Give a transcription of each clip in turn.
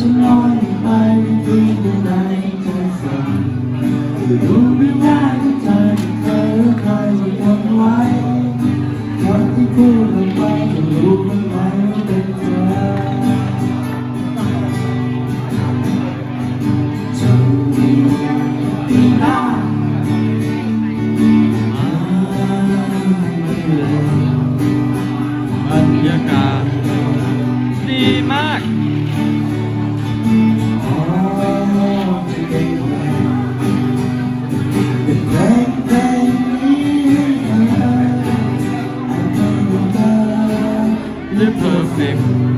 ฉันลอยไปที่ไหนใจสั่นรู้ไม่ว่าเธอเคยเคยจะทนไว้วันที่พูดลงไปจะรู้บ้างไหมว่าเป็นเธอจะมีปีหน้าบรรยากาศดีมากPerfect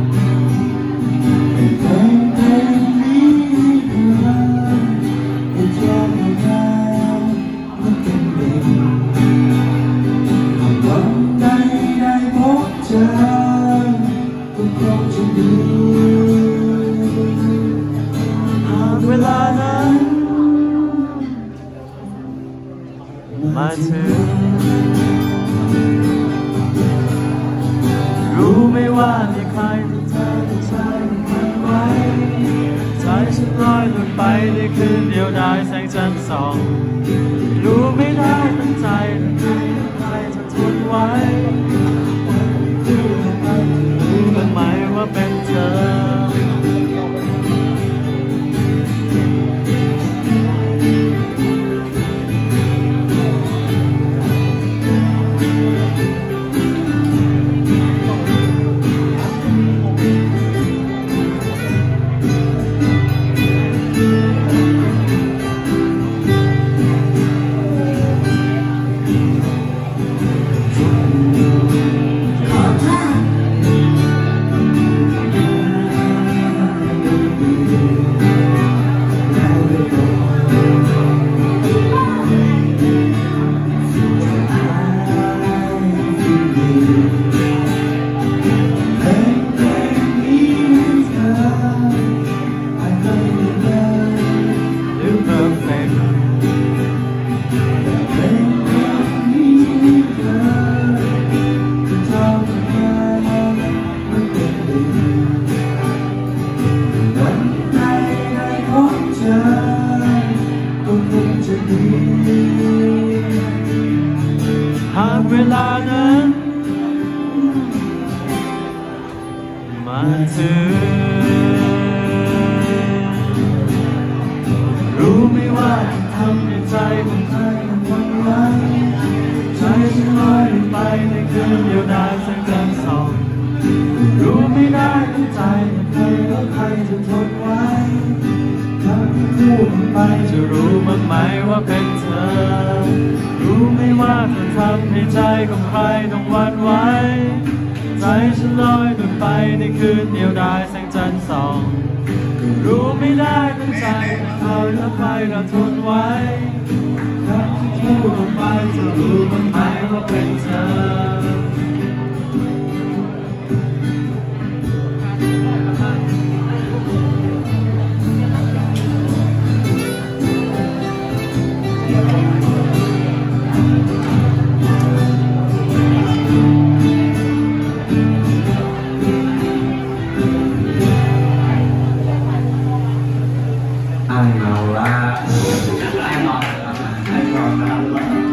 เวลานั้นมาถึงรู้ไหมว่ามีใครที่เธอจะใช้มันไว้ใจฉันลอยลงไปในคืนเดียวดายแสงจันทร์ส่องรู้ไม่ได้ตั้งใจแต่ใครจะทนไว้รู้บ้างไหมว่าเป็นเธอหากเวลานั้นมาถึงรู้ไหมว่าทำให้ใจของใครมันไว้ใจฉันลอยไปในคืนเดียวดายแสงจันทร์ส่องรู้ไม่ได้ตั้งใจใครแล้วใครจะทนไว้คำที่พูดไปจะรู้บ้างไหมว่าเป็นเธอรู้ไหมว่าเธอทำให้ใจของใครต้องหวั่นไหวใจฉันลอยไปในคืนเดียวดายแสงจันทร์ส่องรู้ไม่ได้ตั้งใจใครแล้วใครเราทนไว้คำที่พูดไปจะรู้บ้างไหมว่าเป็นเธอเอาละแน่นอนนะครับ